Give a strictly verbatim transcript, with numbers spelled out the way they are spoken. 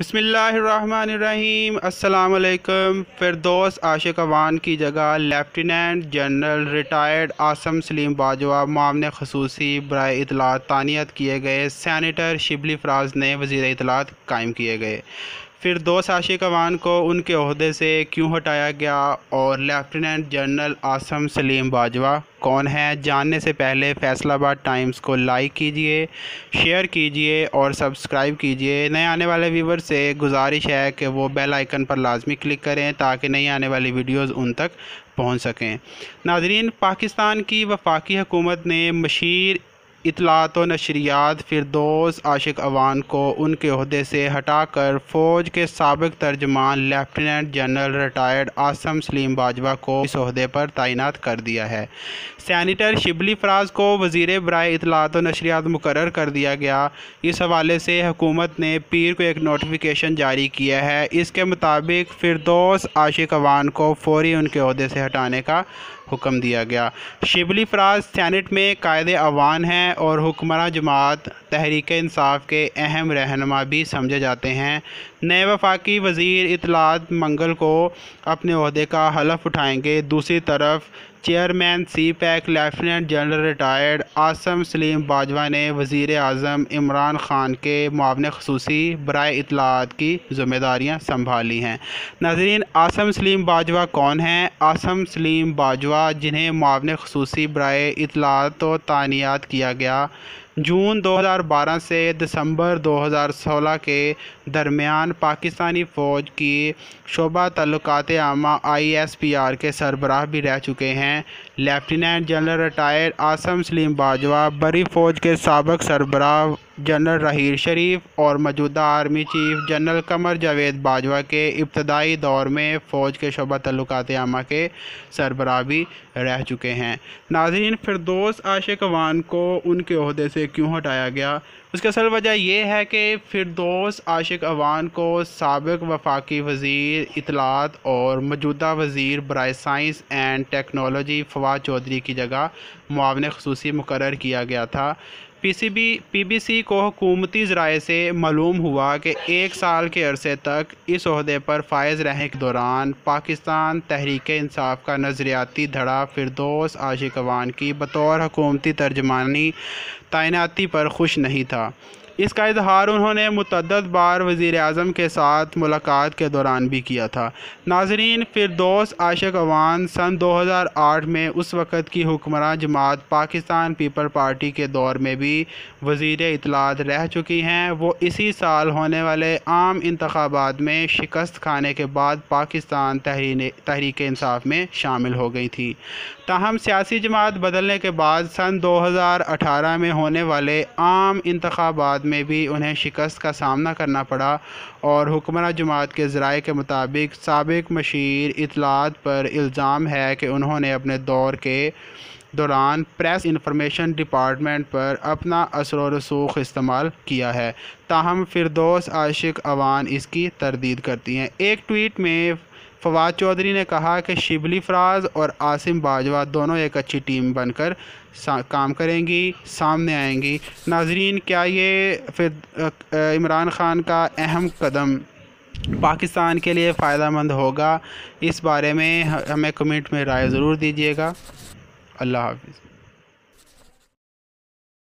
بسم اللہ الرحمن الرحیم۔ السلام علیکم۔ فردوس عاشق اوان کی جگہ lieutenant general retired Asim Saleem Bajwa معاون خصوصی برائے اطلاعات تعینات کیے گئے۔ سینیٹر شبلی فراز نے وزیر اطلاعات قائم کیے گئے۔ فردوس عاشق اوان کو ان کے عہدے سے کیوں ہٹایا گیا اور لیفٹیننٹ جنرل عاصم سلیم باجوہ کون ہیں، جاننے سے پہلے فیصل آباد ٹائمز کو لائک کیجئے، شیئر کیجئے اور سبسکرائب کیجئے۔ نئے آنے والے ویور سے گزارش ہے کہ وہ بیل آئیکن پر لازمی کلک کریں تاکہ نئی آنے والی ویڈیوز ان تک پہنچ سکیں۔ ناظرین، پاکستان کی وفاقی حکومت نے مشیر اطلاعات و نشریات فردوس عاشق اوان کو ان کے عہدے سے ہٹا کر فوج کے سابق ترجمان lieutenant general retired Asim Saleem Bajwa کو اس عہدے پر تعینات کر دیا ہے۔ سینیٹر شبلی فراز کو وزیر برائے اطلاعات و نشریات مقرر کر دیا گیا۔ اس حوالے سے حکومت نے پیر کو ایک نوٹیفیکیشن جاری کیا ہے۔ اس کے مطابق فردوس عاشق اوان کو فوری ان کے عہدے سے ہٹانے کا حکم دیا گیا۔ شبلی فراز سینٹ میں قائد اوان ہیں اور حکمراں جماعت تحریک انصاف کے اہم رہنما بھی سمجھے جاتے ہیں۔ نئے وفاقی وزیر اطلاعات منگل کو اپنے عہدے کا حلف اٹھائیں گے۔ دوسری طرف chairman CPEC lieutenant general retired Asim Saleem Bajwa نے وزیر اعظم عمران خان کے معاون خصوصی برائے اطلاعات کی ذمہ داریاں سنبھالی ہیں۔ ناظرین، عاصم سلیم باجوہ کون ہیں؟ عاصم سلیم باجوہ، جنہیں معاون خصوصی برائے اطلاعات و تعینات کیا گیا، جون دو ہزار بارہ سے دسمبر دو ہزار سولہ کے درمیان پاکستانی فوج کی شعبہ تعلقات عامہ آئی ایس پی آر کے سربراہ بھی رہ چکے ہیں۔ Lieutenant general retired Asim Saleem Bajwa بری فوج کے سابق سربراہ جنرل راحیل شریف اور موجودہ army chief general Qamar Javed Bajwa کے ابتدائی دور میں فوج کے شعبہ تعلقات عامہ کے سربراہ بھی رہ چکے ہیں۔ ناظرین، فردوس عاشق اوان کو ان کے عہدے سے کیوں ہٹایا گیا؟ اس کی اصل وجہ یہ ہے کہ فردوس عاشق اوان کو سابق وفاقی وزیر اطلاعات اور موجودہ وزیر برائے science and technology Fawad Chaudhry کی جگہ معاون خصوصی مقرر کیا گیا تھا۔ پی C B P B C کو حکومتی ذرائع سے معلوم ہوا کہ ایک سال کے عرصے تک اس عہدے پر فائز رہنے کے دوران پاکستان تحریک انصاف کا نظریاتی دھڑا فردوس عاشق اوان کی بطور حکومتی ترجمانی تعیناتی پر خوش نہیں تھا۔ اس کا اظہار انہوں نے متعدد بار وزیر اعظم کے ساتھ ملاقات کے دوران بھی کیا تھا۔ ناظرین، فردوس عاشق اوان سن دو ہزار آٹھ میں اس وقت کی حکمراں جماعت پاکستان پیپل پارٹی کے دور میں بھی وزیر اطلاعات رہ چکی ہیں۔ وہ اسی سال ہونے والے عام انتخابات میں شکست کھانے کے بعد پاکستان تحریک انصاف میں شامل ہو گئی تھیں۔ تاہم سیاسی جماعت بدلنے کے بعد سن دو ہزار اٹھارہ میں ہونے والے عام انتخابات میں بھی انہیں شکست کا سامنا کرنا پڑا اور حکمراں جماعت کے ذرائع کے مطابق سابق مشیر اطلاعات پر الزام ہے کہ انہوں نے اپنے دور کے دوران پریس انفارمیشن ڈپارٹمنٹ پر اپنا اثر و رسوخ استعمال کیا ہے۔ تاہم فردوس عاشق اوان اس کی تردید کرتی ہیں۔ ایک ٹویٹ میں فواد چودھری نے کہا کہ شبلی فراز اور عاصم باجوہ دونوں ایک اچھی ٹیم بن کر کام کریں گی، سامنے آئیں گی۔ ناظرین، کیا یہ عمران خان کا اہم قدم پاکستان کے لیے فائدہ مند ہوگا؟ اس بارے میں ہمیں کمنٹ میں رائے ضرور دیجیے گا۔ اللہ حافظ۔